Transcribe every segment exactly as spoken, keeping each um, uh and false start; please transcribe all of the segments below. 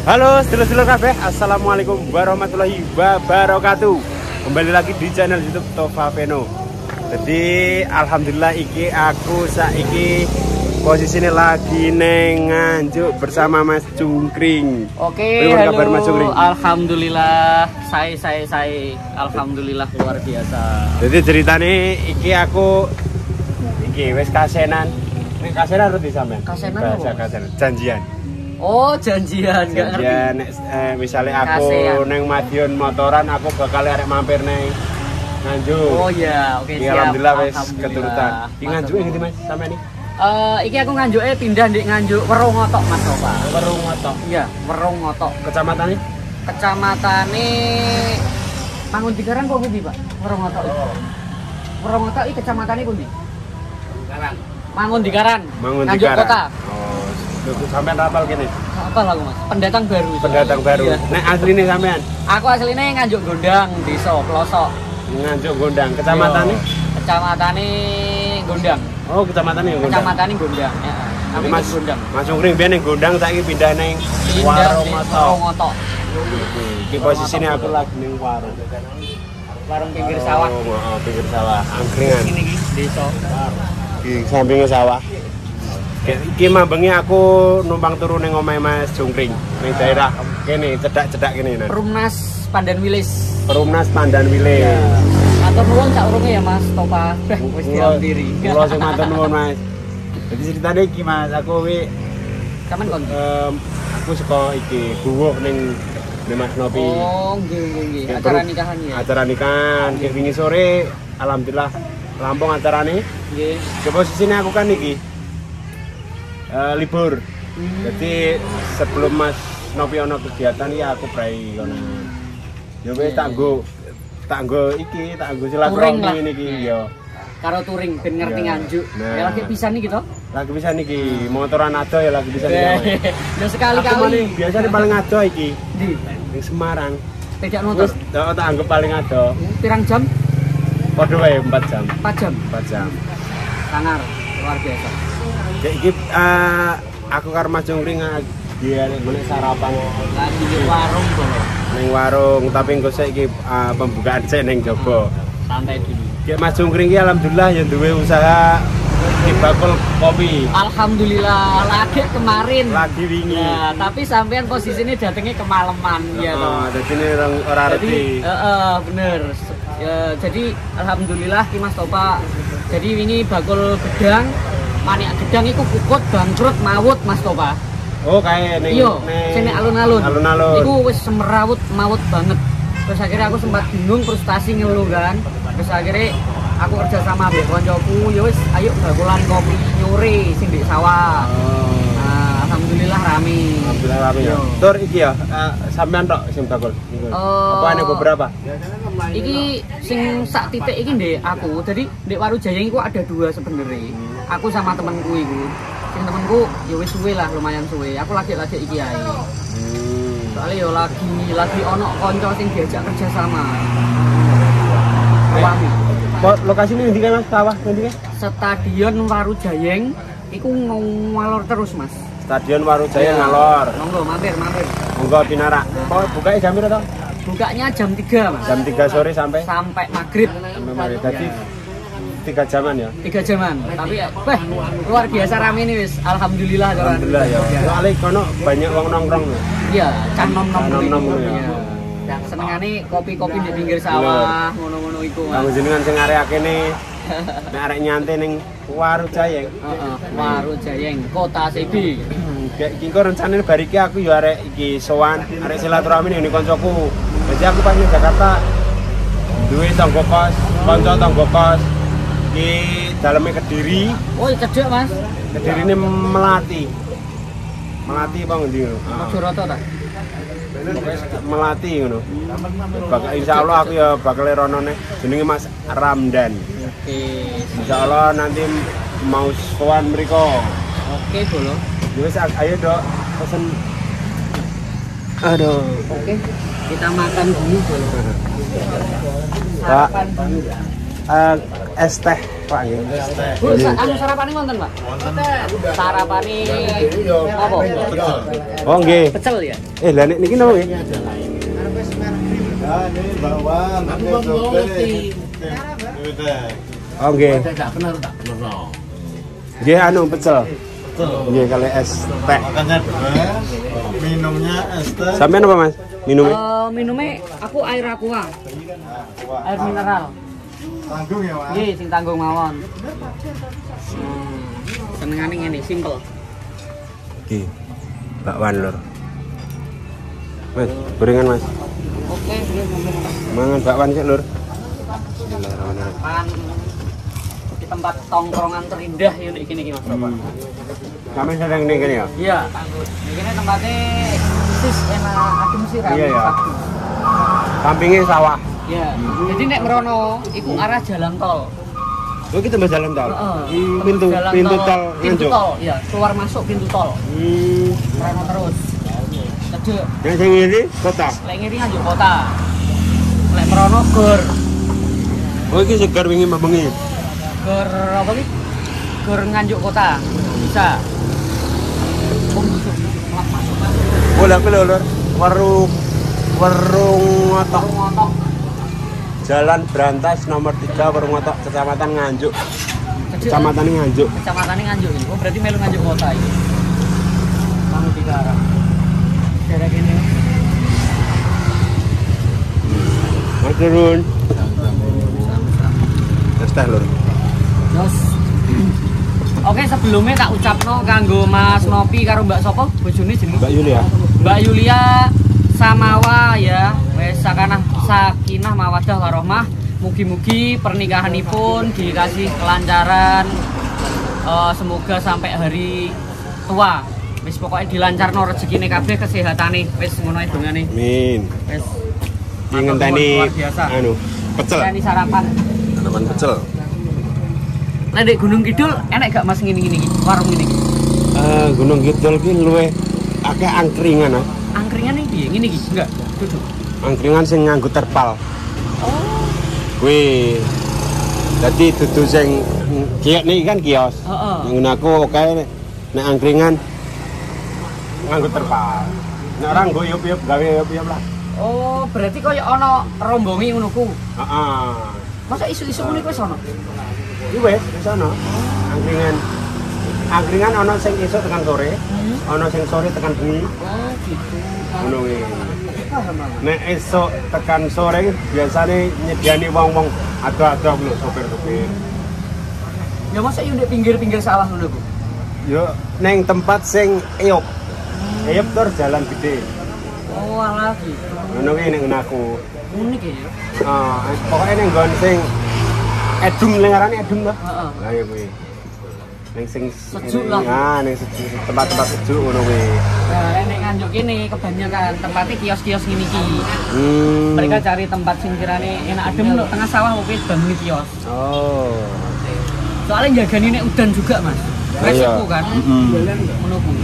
Halo sedulur-sedulur kabeh, assalamualaikum warahmatullahi wabarakatuh. Kembali lagi di channel YouTube Tova Veno. Jadi alhamdulillah iki aku saiki posisinya lagi neng Nganjuk bersama Mas Cungkring. Oke, halo. Kabar Mas Cungkring? Alhamdulillah, saya saya saya alhamdulillah luar biasa. Jadi ceritane iki aku iki wis kasenan. Nek kasenan roti sampean. Kasenan Bahasa apa? kasenan, janjian. Oh, janjian, enggak ngerti. Janjian eh, misalnya aku Kasean. neng Madiun motoran, aku bakal arek mampir neng Nganjuk. Oh iya, oke Iki siap. alhamdulillah wis Alhamdulillah. keturutan. Di Nganjuk ngendi Mas sampean iki? Eh, iki aku nganjuke pindah di Nganjuk Werungotok Mas Nova. Werungotok. Iya, Werungotok. Kecamatannya? Kecamatannya Mangundigaran kok pundi, Pak? Werungotok. Werungotok iki kecamatannya pundi? Mangundigaran. Mangundigaran. Nganjuk Mangundigaran. Kota. Oh, lho sampean rapal kene. Apa lagu Mas? Pendatang baru. Pendatang baru. Iya. Nek asline sampean? Aku aslinya Nganjuk Gondang, desa Pelosok. Nganjuk Gondang. Kecamatannya? Kecamatannya Gondang. Oh, kecamatannya Gondang. Kecamatannya Gondang, ya. Aku Mas Gondang. Mas Cungkring biyen ning Gondang saiki pindah ning Warungotok. Warungotok. Iki posisine aku lagi ning warung. Warung pinggir sawah. Oh, oh, pinggir sawah. Angkringan. Ini iki desa. Di sampingnya sawah. Iki mambengi aku numpang turu ning omahe Mas Cungkring ning daerah kene, cedak-cedak kene. Perumnas Pandan Wilis. Perumnas Pandan Wilis. Ya. Matur nuwun sak urunge ya Mas Topa. Wis diampiri. Kula sing matur nuwun Mas. Jadi ceritane iki Mas, aku wi Kamen kon. em, aku saka iki buwuh ning ning Mas Nopi. Oh, nggih nggih nggih. Kayak Acara beru- nikahan ya. Acara nikahan, kayak wingi sore alhamdulillah rampung acarane. Nggih. Ke posisine aku kan iki eh, libur. Hmm. Jadi sebelum Mas Nopi ono kegiatan ya aku prai kono. Ya wis tak nggo tak nggo iki, tak nggo Touring lah. silaturahmi niki ya. Karo touring ben ngerti Ya. Nganjuk. Nah. Ya lagi pisan nih gitu. Lagi bisa niki motoran ado ya lagi bisa niki. Ya Aku sekali-kali. maning biasanya paling ado iki Di ning Semarang. tidak motor. Terus tak tak anggap paling ado. Pirang jam? Padha wae empat jam. empat jam. empat jam. Sangar, luar biasa. Kayak iki eh, aku karo Mas Cungkring dia golek sarapan Lagi di warung tuh. ning warung tapi engko saiki uh, pembukaan sik ning jaba. Santai dulu. Kayak Mas Cungkring iki alhamdulillah ya duwe usaha di bakul kopi. Alhamdulillah lagi kemarin. Lagi wingi. Ya, tapi sampean posisinya datangnya kemalaman ya Oh, toh. dadi ini orang ora Jadi, reti. eh, eh, bener. Ya, jadi alhamdulillah Ki Mas Topa. Jadi ini bakul gedang, manik gedang itu kukut bangkrut maut Mas Topa. Oh, kayak ning Iya, sini alun-alun. Alun-alun. Iku wis semerawut maut banget. Terus akhirnya aku sempat bingung, frustasi ngeluh kan. Terus akhirnya aku kerja sama mbek koncoku, ya wis ayo bakulan kopi nyore sing di sawah. Oh. Nah, alhamdulillah rame. Alhamdulillah rame ya. Yo. Tur iki ya, eh, sampean tok sing bakul. Iku. Oh. Apa ada beberapa? Iki sing sak titik iki ndek aku. Jadi ndek Warujayeng iku ada dua sebenarnya. Aku sama temenku iku. Sing temenku ya wis suwe lah, lumayan suwe. Aku lagi-lagi iki ae. Hmm. Soalnya ya lagi lagi ono konco sing diajak kerja sama. Wangi. Po- Lokasi ini ndi kan Mas? Sawah ndi kan? Stadion Warujayeng iku ngalor terus Mas. Stadion Warujaya Iya. ngalor. Monggo mampir mampir. Monggo dinarak. Kok bukanya jam piro to? Bukanya jam tiga Mas. Jam tiga sore sampai Sampai maghrib. sampai mari. Jadi tiga jaman ya. Tiga jaman. Tapi ya, wah, luar biasa rame nih wis. Alhamdulillah jalan. Alhamdulillah ya. Soalnya kono banyak wong nongkrong. Iya, can nom nom Can nom-nom ya. Iya. Dan senengane kopi-kopi di pinggir sawah, ngono-ngono iku Kang Mas. jenengan sing area kene nek arek nyantai ning Warujayeng. Heeh, Warujayeng, Kota Sedi. Kayak iki kok rencanane bar iki aku ya arek iki sowan, arek silaturahmi ning koncoku. Jadi aku pas ning Jakarta duwe tangga kos, kanca tangga kos. Iki daleme Kediri, Oh, cedek Mas. Kedirine Melati. Melati apa ngendi ngono? Ah. Joroto ta? Melati ngono. Bakal insyaallah aku ya bakal rono nih jenenge Mas Ramdan. Oke. Insyaallah nanti mau sowan mriko. Oke, Bolo. Wis ayo dok pesen. Aduh. Oke. Kita makan dulu, Bolo. Pak. Sarapan dulu. uh, es teh Pak nggih. Bu, anu sarapane wonten, Pak? Wonten. Sarapane apa? Pecel. Oh nggih. Pecel ya? Eh, lah nek niki napa nggih? Ya, ini bawang, ini roti. Oh nggih. Tidak benar, tak benar. Nggih anu pecel. Betul. Nggih kali es teh. Makannya dua, minumnya es teh. Sampean apa Mas? Minumnya? Uh, minumnya aku air aqua. Air mineral. Tanggung ya, Mas. Nggih, sing tanggung mawon. Hmm. Senengane ngene, simple. Nggih. Bakwan lur. Mas, gorengan Mas. Oke, boleh ngomong. Mangan bakwan sik lur. Pan di tempat tongkrongan terindah ya nek kene iki Mas Bapak. Kami sering ning kene ya. Iya. Ini tempatnya khusus enak adem siram. Iya ya. Sampingnya sawah. Iya. Jadi nek merono iku arah jalan tol. Oh kita mas jalan tol. Heeh. Di pintu Jalan pintu tol Pintu Nganjuk. tol, iya. Keluar masuk pintu tol. Hmm. Merono terus. Cedek. Yang sing ngiri kota. Lek ngiri Nganjuk kota. Lek merono gor. Oh iki segar wingi bengi. Gor apa iki? Gor Nganjuk kota. Bisa. Oh, masuk. Lah, masuk. masuk. Bolak lho lur. Warung warung ngotok. Warung ngotok. Jalan Brantas nomor tiga Warung Ngotok Kecamatan Nganjuk. Cedek. Kecamatan Nganjuk. Kecamatan Nganjuk ini. Oh berarti melu Nganjuk kota ini. Kamu tiga arah. Daerah gini. Mas turun. Terus teh lur. Terus. Oke sebelumnya tak ucapno kanggo Mas Nopi karo Mbak Sopo bojone jenenge Mbak Yulia. Mbak Yulia Samawa ya wes sakanah sakinah mawadah warahmah. Mugi-mugi pernikahanipun dikasih kelancaran, uh, semoga sampai hari tua wis pokoknya dilancarno rezekine kabeh kesehatane wis ngono ae dongane Amin. wis Iki ngenteni luar biasa anu pecel. ini sarapan. Tanaman pecel. Nah di Gunung Kidul enak gak Mas ngini-ngini iki warung ini iki? Eh Gunung Kidul ki luwih akeh angkringan ah. Angkringan iki piye? Ngene iki enggak? Duduk. Angkringan sing nganggo terpal. Oh. Kuwi dadi dudu sing kios niki kan kios. Heeh. Yang aku oke nek angkringan nganggo terpal. Nek ora nggo yop-yop gawe yop-yop lah. Oh, berarti koyo ana rombongi ngono ku. Heeh. Masa isu-isu ngono iku wis ana? Iki wis wis ana. Angkringan. Angkringan ana sing esuk tekan sore, ana sing sore tekan bengi. Oh, gitu. Ngono kuwi. Paham, Bang. Nek esuk tekan sore iki biasane nyediani wong-wong ado-ado lho sopir-sopir. Ya masa yo ndek pinggir-pinggir sawah ngono ku. Yo neng tempat sing eyop. Eyop tur jalan gede. Oh, alah gitu. Ngono kuwi nek ngono aku. Unik ya. Ah, pokoknya neng nggon sing edum lengarane edum lah. Heeh. Lah ya kuwi. Neng sing Sejuk lah. Ah, neng sejuk tempat-tempat sejuk ngono kuwi. Nah, nek Nganjuk kene kebanyakan tempatnya kios-kios ngene iki. Hmm. Mereka cari tempat sing kirane enak adem lho tengah sawah oke bangun kios. Oh. Soalnya jagani nek udan juga, Mas. Resiko kan. Heeh. Ngono ku.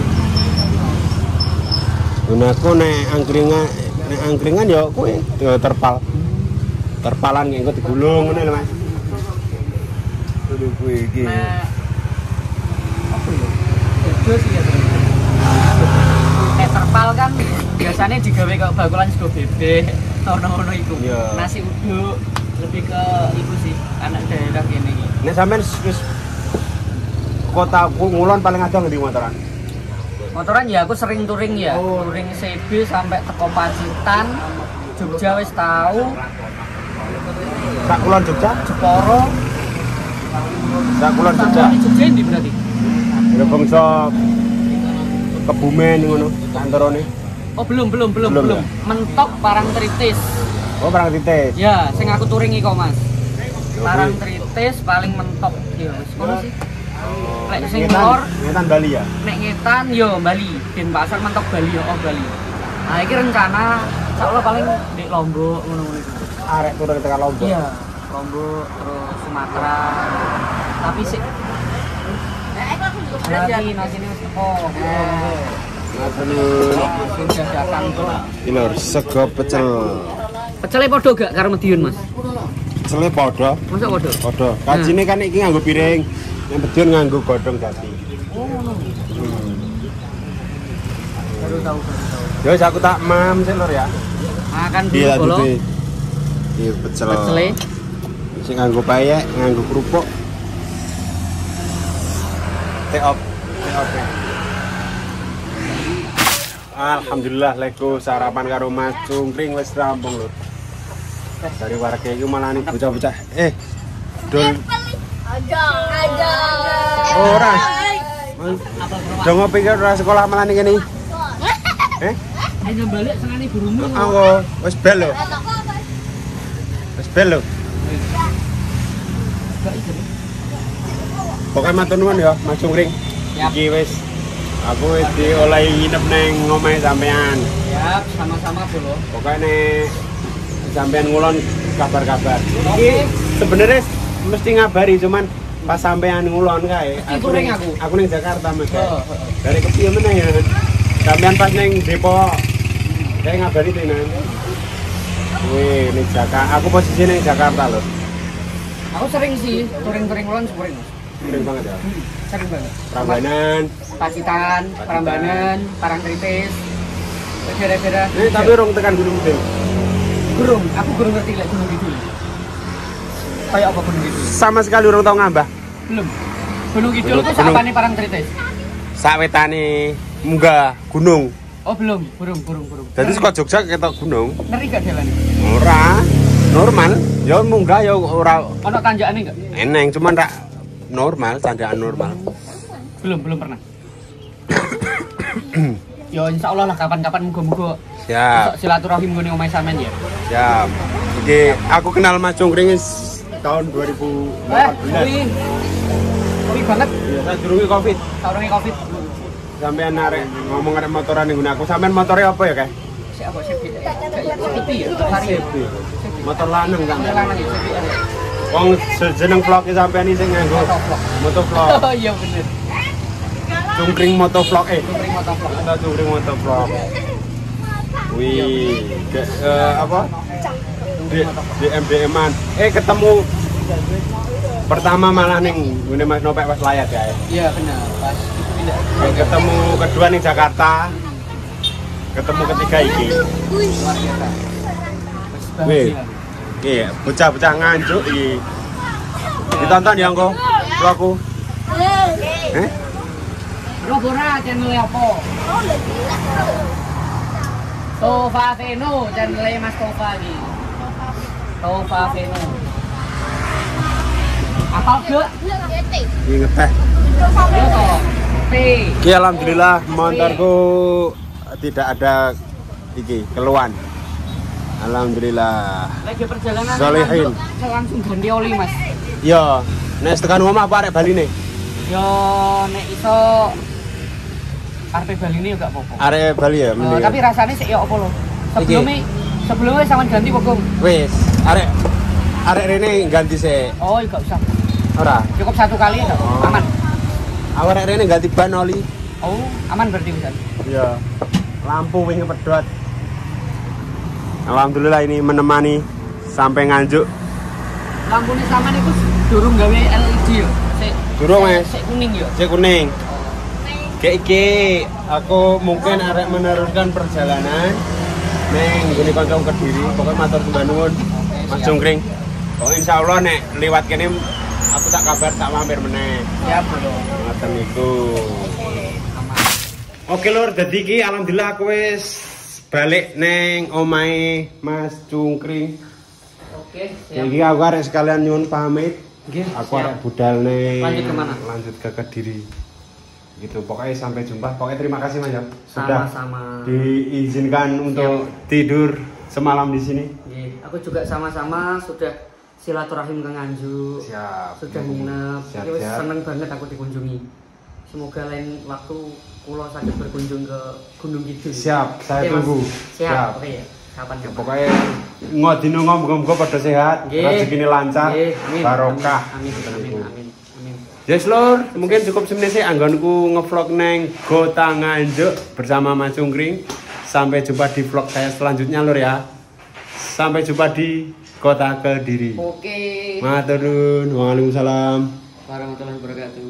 Ngono aku nek angkringan nek angkringan ya kuwi terpal. Terpalan nggo digulung ngono lho Mas. Kuwi kuwi iki. Nek apa ya? Bedo sih ya. Nek terpal kan biasanya digawe kok bakulan sego bebek, ono-ono iku. Iya. Nasi uduk lebih ke iku sih, anak daerah kene iki. Nek sampean wis kota Ngulon paling ada ngendi motoran? Motoran ya aku sering touring ya, Oh. touring C B sampai teko Pacitan, Jogja wis tahu, Sak kulon Jogja? Jeporo, Sak kulon Jogja. Jogja Jogja ndi berarti? Ya bangsa Kebumen ngono kantorane. Oh belum belum belum Belum, belum. Mentok Parangtritis. Oh, perang titis. Ya, sing aku touring iki kok Mas. Yo, Parangtritis paling mentok ya wis ngono sih. Lek sing Ngetan- lor Ngetan Bali ya. nek ngetan yo Bali, Denpasar mentok Bali yo oh Bali. Nah, iki rencana insyaallah paling di Lombok ngono-ngono iku. Arek turun tekan Lombok. Iya, Lombok terus Sumatera. Tapi sih Nanti nasi ini wis teko. Aduh. Langsung jajakan tuh. Iki lho sego pecel. Pecelnya podo gak karo Medion, Mas? pecele padha. Masa padha? Padha. Kajine kan iki nganggo piring, yang bedun nganggo godhong jati. Oh, ngono. Hmm. Baru tahu, baru tahu. Ya wis aku tak mam sik lur ya. Makan dulu Iya, bolong. Dede. Iya, pecel. Pecele. Sing nganggo payek, nganggo kerupuk. Teop, teop. Alhamdulillah lego sarapan karo Mas Cungkring wis rampung lur. Dari warga iki malah nih bocah-bocah. Eh, dol. Aja, aja. Ora. Dong ngopi ke ora sekolah malah ning kene. Eh? Ayo balik senane gurumu. Aku wis bel lho. Wis bel lho. Pokoknya matur nuwun ya Mas Cungkring. Iki wis aku wis diolehi nginep ning omahe sampean. Siap, sama-sama bolo. Pokoknya nih sampean ngulon kabar-kabar. Iki sebenarnya mesti ngabari cuman pas sampean ngulon kae. Aku ning aku. Aku ning Jakarta Mas. Oh, Dari kepiye meneh ya. Sampean pas ning Depok. Kayak ngabari tenan. Wih, ning Jakarta. Aku posisi ning Jakarta loh. Aku sering sih, touring-touring ngulon sering. Sering banget ya. Sering banget. Prambanan. Pacitan, Prambanan, Parangtritis. Daerah-daerah. Ini tapi urung tekan Gunung Kidul. Gurung, aku gurung ngerti lek Gunung Kidul. Kayak apa Gunung Kidul? Sama sekali urung tau ngambah. Belum. Gunung Kidul Gunung- itu Gunung- sapane Parangtritis. Sawetane munggah gunung. Oh, belum. Burung, burung, burung. Jadi saka Jogja ketok gunung. Ngeri gak jalannya? Ora normal. Ya munggah ya ora Ono tanjakane enggak? eneng cuman rak normal, candaan normal. Belum, belum pernah. Ya insya Allah lah kapan-kapan muga-muga Siap, besok silaturahim gone omahe sampean ya. siap. Iki aku kenal Mas Cungkring wis tahun dua ribu Eh, delapan belas. kuwi kuwi banget Iya, saya durunge Covid. saurunge Covid. Sampean arek ngomong arek motoran ning nggon aku. Sampean motore apa ya, Kae? Si apa sih? T V ya, Vario. Motor lanang Ada sampean. lanang ya, C V R. Wong sejeneng vlog iki sampean iki sing nganggo Motovlog. motovlog. Oh iya bener. Cungkring motovlog eh. Touring motovlog. Kita cungkring motovlog. Wih, ke, eh, apa? D M D M-an. Eh ketemu pertama malah ning ngene Mas Nopek pas layat ya. Iya benar. Pas itu pindah. Eh, ketemu kedua ning Jakarta. Ketemu ketiga iki. Luar biasa. Terus Wih. bahagia. Iya, bocah-bocah nganjuk iki. Ditonton ya engko vlogku. Eh? Lo ora channel apa? Tova Veno, channel Mas Tova iki. Tova Veno. Apa gak? Iki ngeteh. Yo toh. P. Iki alhamdulillah motorku tidak ada iki keluhan. Alhamdulillah. Lagi perjalanan Solehin. langsung- langsung ganti oli Mas. Yo, nek tekan omah apa arek Bali nih? Yo nek iso arep Bali ini juga apa-apa. Arek Bali ya, Eh, mendingan. tapi rasanya sih ya apa lo? Sebelumnya sebelumnya sama ganti kok, Gong. Wis, arek arek rene ganti sih. Oh, enggak usah. Ora. Cukup satu kali enggak? Oh. Aman. Arek rene ganti ban oli. Oh, aman berarti bisa. Iya. Lampu wing pedot. Alhamdulillah ini menemani sampai nganjuk. Lampunya sama itu durung gawe L E D yo. Sik Durung, Mas. sik kuning yo. Cek kuning. Kayak iki aku mungkin arek meneruskan perjalanan neng gini kancaku Kediri. Pokoknya matur sembah nuwun Mas Cungkring. Pokoknya insyaallah nek liwat kene aku tak kabar tak mampir meneh. Siap, Bro. Ngoten niku. Aman. Oke lur, dadi iki alhamdulillah aku wis balik neng omahe Mas Cungkring. Oke, siap. Iki aku arek sekalian nyuwun pamit. Nggih, Aku siap. arek budal ning Lanjut kemana? Lanjut ke Kediri. Gitu. Pokoknya sampai jumpa. Pokoknya terima kasih Mas ya. Sudah Sama-sama. diizinkan untuk tidur semalam di sini. Nggih, aku juga sama-sama sudah silaturahim ke Nganjuk. Siap. Sudah nginep. Siap, Iki wis siap. seneng banget aku dikunjungi. Semoga lain waktu kula sakit berkunjung ke Gunung Kidul. Siap, saya Oke, Mas. tunggu. Siap. Siap. Oke ya. Kapan-kapan. Pokoknya ngodino ngomong-ngomong pada sehat, Nggih. rezekine lancar, Nggih, amin. barokah. Amin, amin, amin, amin. Amin. Yes lur, mungkin cukup sebenarnya sih anggonku ngevlog neng Kota Nganjuk bersama Mas Cungkring. Sampai jumpa di vlog saya selanjutnya lur ya. Sampai jumpa di Kota Kediri. Oke. Matur nuwun. Waalaikumsalam. Warahmatullahi wabarakatuh.